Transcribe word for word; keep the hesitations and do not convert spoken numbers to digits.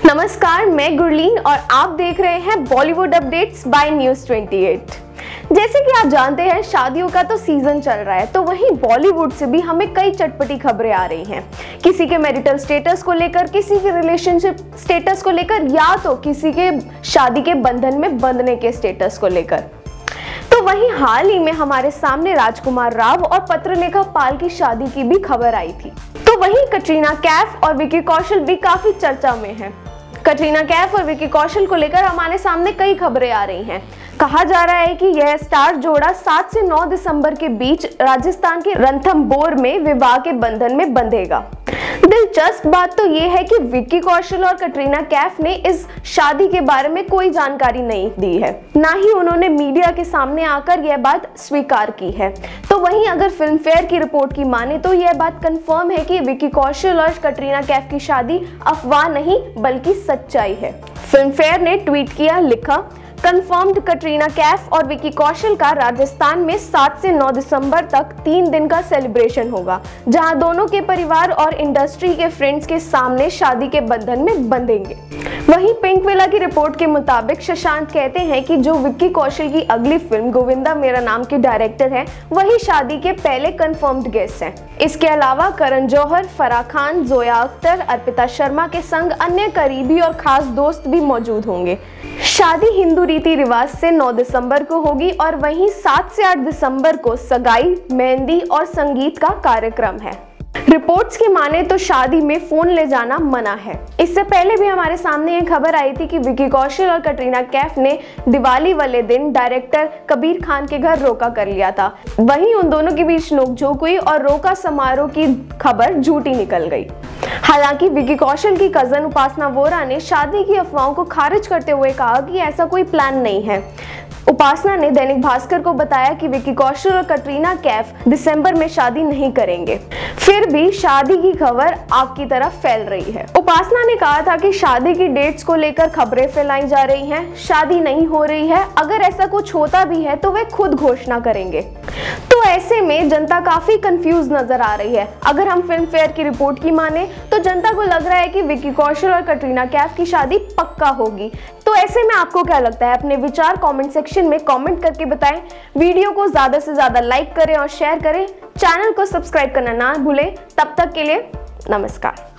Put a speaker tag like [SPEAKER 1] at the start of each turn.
[SPEAKER 1] नमस्कार, मैं गुरलीन और आप देख रहे हैं बॉलीवुड अपडेट्स बाय न्यूज़ अट्ठाईस। जैसे कि आप जानते हैं, शादियों का तो सीजन चल रहा है, तो वहीं बॉलीवुड से भी हमें कई चटपटी खबरें आ रही हैं। किसी के मैरिटल स्टेटस को लेकर, किसी के रिलेशनशिप स्टेटस को लेकर, या तो किसी के शादी के बंधन में बंधने के स्टेटस को लेकर। तो वहीं हाल ही में हमारे सामने राजकुमार राव और पत्रलेखा पाल की शादी की भी खबर आई थी। तो वहीं कटरीना कैफ और विकी कौशल भी काफी चर्चा में हैं। कटरीना कैफ और विकी कौशल को लेकर हमारे सामने कई खबरें आ रही हैं। कहा जा रहा है कि यह स्टार जोड़ा सात से नौ दिसंबर के बीच राजस्थान के रणथंभौर में विवाह के बंधन में बंधेगा। दिलचस्प बात तो यह है कि विक्की कौशल और कटरीना कैफ ने इस शादी के बारे में कोई जानकारी नहीं दी है, ना ही उन्होंने मीडिया के सामने आकर यह बात स्वीकार की है। तो वहीं अगर फिल्म फेयर की रिपोर्ट की माने तो यह बात कंफर्म है कि विक्की कौशल और कटरीना कैफ की शादी अफवाह नहीं बल्कि सच्चाई है। फिल्म फेयर ने ट्वीट किया, लिखा, कंफर्म्ड, कटरीना कैफ और विकी कौशल का राजस्थान में सात से नौ दिसंबर तक तीन दिन का सेलिब्रेशन होगा, जहां दोनों के परिवार और इंडस्ट्री के फ्रेंड्स के सामने शादी के बंधन में बंधेंगे। वहीं पिंकविला की रिपोर्ट के मुताबिक शशांक कहते हैं कि जो विक्की कौशल की अगली फिल्म गोविंदा मेरा नाम के डायरेक्टर हैं, वही शादी के पहले कंफर्म्ड गेस्ट हैं। इसके अलावा करण जौहर, फराह खान, जोया अख्तर, अर्पिता शर्मा के संग अन्य करीबी और खास दोस्त भी मौजूद होंगे। शादी हिंदू रीति रिवाज से नौ दिसंबर को होगी और वहीं सात से आठ दिसंबर को सगाई, मेहंदी और संगीत का कार्यक्रम है। रिपोर्ट्स की माने तो शादी में फोन ले जाना मना है। इससे पहले भी हमारे सामने एक खबर आई थी कि विकी कौशल और कटरीना कैफ ने दिवाली वाले दिन डायरेक्टर कबीर खान के घर रोका कर लिया था। वहीं उन दोनों के बीच नोकझोंक हुई और रोका समारोह की खबर झूठी निकल गई। हालांकि विकी कौशल की कजन उपासना वोरा ने शादी की अफवाहों को खारिज करते हुए कहा कि ऐसा कोई प्लान नहीं है। उपासना ने दैनिक भास्कर को बताया कि विकी कौशल और कटरीना कैफ दिसंबर में शादी नहीं करेंगे। फिर भी शादी की खबर आग की तरफ फैल रही है। उपासना ने कहा था कि शादी की डेट्स को लेकर खबरें फैलाई जा रही हैं, शादी नहीं हो रही है, अगर ऐसा कुछ होता भी है तो वे खुद घोषणा करेंगे। तो ऐसे में जनता काफी कंफ्यूज नजर आ रही है। अगर हम फिल्म फेयर की रिपोर्ट की माने तो जनता को लग रहा है कि विकी कौशल और कटरीना कैफ की शादी पक्का होगी। तो ऐसे में आपको क्या लगता है? अपने विचार कमेंट सेक्शन में कमेंट करके बताएं। वीडियो को ज्यादा से ज्यादा लाइक करें और शेयर करें। चैनल को सब्सक्राइब करना ना भूलें। तब तक के लिए नमस्कार।